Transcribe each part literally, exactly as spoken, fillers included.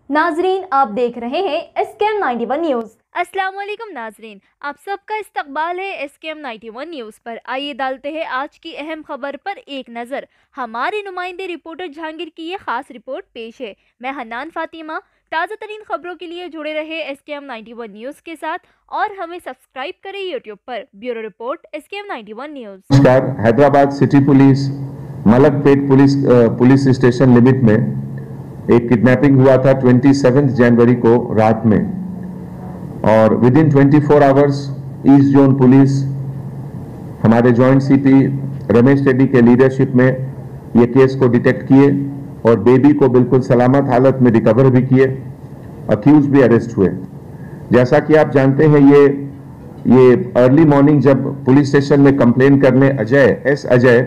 नाजरीन, आप देख रहे हैं S K M ninety one news. अस्सलाम वालेकुम नाजरीन, आप सबका इस्तकबाल है S K M ninety one news पर। आइए डालते हैं आज की अहम खबर पर एक नज़र। हमारे नुमाइंदे रिपोर्टर जहांगीर की ये खास रिपोर्ट पेश है। मैं हन्नान फातिमा। ताज़ा तरीन खबरों के लिए जुड़े रहे S K M ninety one news के साथ और हमें सब्सक्राइब करें यूट्यूब पर। Bureau report S K M ninety one news. नमस्कार। Hyderabad city police Malakpet police police station limit में एक किडनैपिंग हुआ था सत्ताईस जनवरी को रात में, और विद इन चौबीस आवर्स ईस्ट जोन पुलिस हमारे जॉइंट सीपी रमेश रेड्डी के लीडरशिप में ये केस को डिटेक्ट किए और बेबी को बिल्कुल सलामत हालत में रिकवर भी किए। अक्यूज भी अरेस्ट हुए। जैसा कि आप जानते हैं, ये ये अर्ली मॉर्निंग जब पुलिस स्टेशन में कंप्लेन करने अजय एस अजय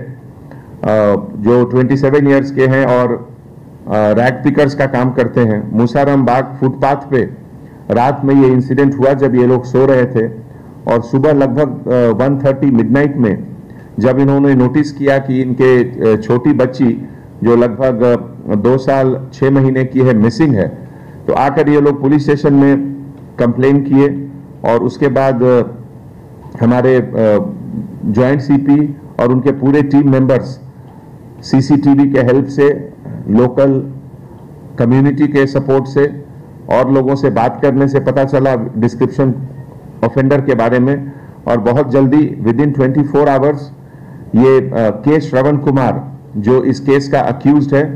जो सत्ताईस इयर्स के हैं और रैग पिकर्स का काम करते हैं, मूसाराम बाग फुटपाथ पे रात में ये इंसिडेंट हुआ जब ये लोग सो रहे थे। और सुबह लगभग एक तीस मिडनाइट में जब इन्होंने नोटिस किया कि इनके छोटी बच्ची जो लगभग दो साल छह महीने की है मिसिंग है, तो आकर ये लोग पुलिस स्टेशन में कंप्लेन किए। और उसके बाद हमारे जॉइंट सीपी और उनके पूरे टीम मेंबर्स सीसीटीवी के हेल्प से, लोकल कम्युनिटी के सपोर्ट से और लोगों से बात करने से पता चला डिस्क्रिप्शन ऑफेंडर के बारे में, और बहुत जल्दी विद इन चौबीस आवर्स ये के श्रवण कुमार जो इस केस का अक्यूज्ड है,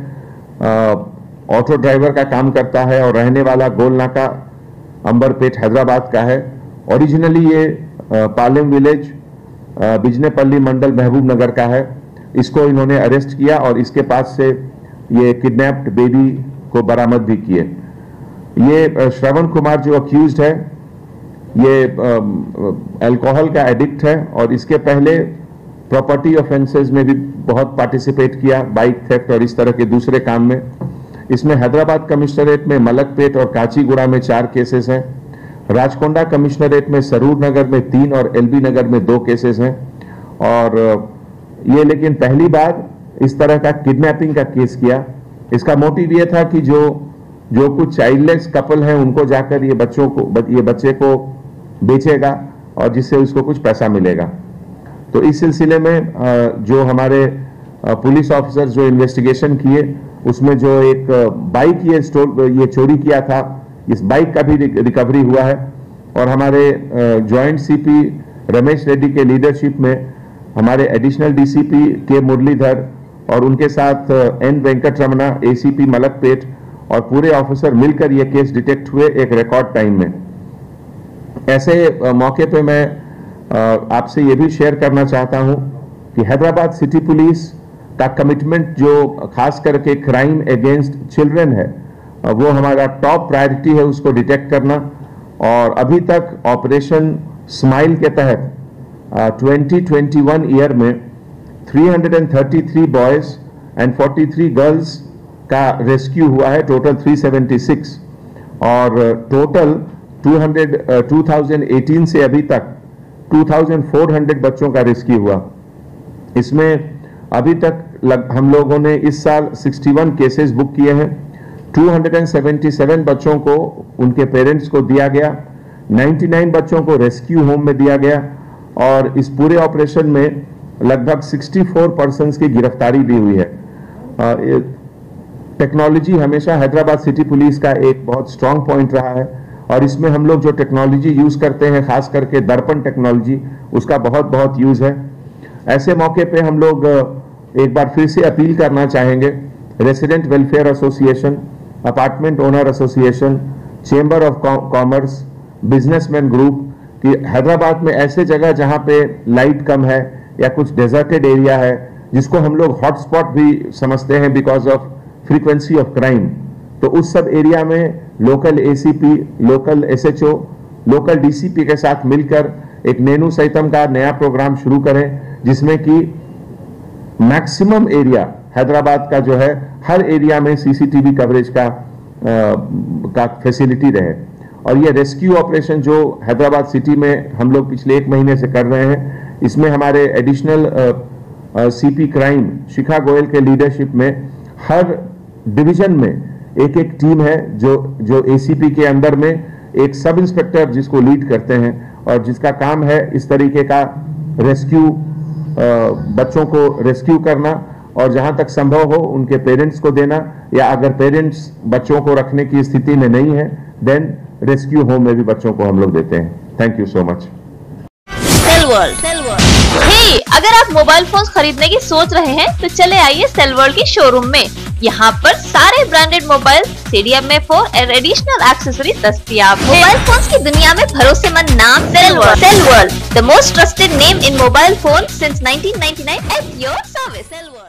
ऑटो ड्राइवर का काम करता है और रहने वाला गोलनाका अंबरपेट हैदराबाद का है। ओरिजिनली ये पालेम विलेज बिजनेपल्ली मंडल महबूब नगर का है। इसको इन्होंने अरेस्ट किया और इसके पास से ये किडनैप्ड बेबी को बरामद भी किए। ये श्रवण कुमार जो अक्यूज्ड है, ये अल्कोहल का एडिक्ट है और इसके पहले प्रॉपर्टी ऑफेंसेस में भी बहुत पार्टिसिपेट किया, बाइक थेफ्ट और इस तरह के दूसरे काम में। इसमें हैदराबाद कमिश्नरेट में मलकपेट और काचीगुड़ा में चार केसेस हैं, राजकोंडा कमिश्नरेट में सरूर नगर में तीन और एलबी नगर में दो केसेस हैं। और ये लेकिन पहली बार इस तरह का किडनैपिंग का केस किया। इसका मोटिव ये था कि जो जो कुछ चाइल्डलेस कपल हैं उनको जाकर ये बच्चों को ये बच्चे को बेचेगा और जिससे उसको कुछ पैसा मिलेगा। तो इस सिलसिले में जो हमारे पुलिस ऑफिसर्स जो इन्वेस्टिगेशन किए, उसमें जो एक बाइक ये स्टोर ये चोरी किया था, इस बाइक का भी रिकवरी हुआ है। और हमारे जॉइंट सीपी रमेश रेड्डी के लीडरशिप में हमारे एडिशनल डीसीपी के मुरलीधर और उनके साथ एन वेंकट रमना एसीपी मलकपेट और पूरे ऑफिसर मिलकर ये केस डिटेक्ट हुए एक रिकॉर्ड टाइम में। ऐसे मौके पे मैं आपसे ये भी शेयर करना चाहता हूं कि हैदराबाद सिटी पुलिस का कमिटमेंट जो खास करके क्राइम अगेंस्ट चिल्ड्रन है, वो हमारा टॉप प्रायोरिटी है उसको डिटेक्ट करना। और अभी तक ऑपरेशन स्माइल के तहत ट्वेंटी ट्वेंटी वन ईयर में तीन सौ तैंतीस बॉयज एंड तैंतालीस गर्ल्स का रेस्क्यू हुआ है, टोटल तीन सौ छिहत्तर। और टोटल दो हज़ार अठारह से अभी तक चौबीस सौ बच्चों का रेस्क्यू हुआ। इसमें अभी तक लग, हम लोगों ने इस साल इकसठ केसेस बुक किए हैं। दो सौ सतहत्तर बच्चों को उनके पेरेंट्स को दिया गया, निन्यानवे बच्चों को रेस्क्यू होम में दिया गया और इस पूरे ऑपरेशन में लगभग चौंसठ पर्सन्स की गिरफ्तारी भी हुई है। टेक्नोलॉजी हमेशा हैदराबाद सिटी पुलिस का एक बहुत स्ट्रांग पॉइंट रहा है और इसमें हम लोग जो टेक्नोलॉजी यूज करते हैं, खास करके दर्पण टेक्नोलॉजी, उसका बहुत बहुत यूज है। ऐसे मौके पे हम लोग एक बार फिर से अपील करना चाहेंगे resident welfare association, apartment owner association, chamber of commerce, businessman group कि हैदराबाद में ऐसे जगह जहां पे लाइट कम है या कुछ डेजर्टेड एरिया है, जिसको हम लोग हॉटस्पॉट भी समझते हैं because of frequency of crime, तो उस सब एरिया में local ACP, local SHO, local DCP के साथ मिलकर एक नेनू सैतम का नया प्रोग्राम शुरू करें, जिसमें कि मैक्सिमम एरिया हैदराबाद का जो है हर एरिया में सीसीटीवी कवरेज का आ, का फैसिलिटी रहे। और ये रेस्क्यू ऑपरेशन जो हैदराबाद सिटी में हम लोग पिछले एक महीने से कर रहे हैं, इसमें हमारे additional CP crime Shikha Goyal के लीडरशिप में हर डिवीजन में एक एक टीम है जो जो एसीपी के अंदर में एक सब इंस्पेक्टर जिसको लीड करते हैं और जिसका काम है इस तरीके का रेस्क्यू, बच्चों को रेस्क्यू करना और जहां तक संभव हो उनके पेरेंट्स को देना, या अगर पेरेंट्स बच्चों को रखने की स्थिति में नहीं है देन रेस्क्यू होम में भी बच्चों को हम लोग देते हैं। Thank you so much. Cell World. Hey, अगर आप मोबाइल फोन खरीदने की सोच रहे हैं तो चले आइए सेल वर्ल्ड की शोरूम में। यहाँ पर सारे ब्रांडेड मोबाइल, सीडीएम एफ और एडिशनल एक्सेसरीज दस्तयाब है। मोबाइल फोन्स की दुनिया में भरोसेमंद नाम Cell World. Cell World, the most trusted name in mobile phone since nineteen ninety nine at your service.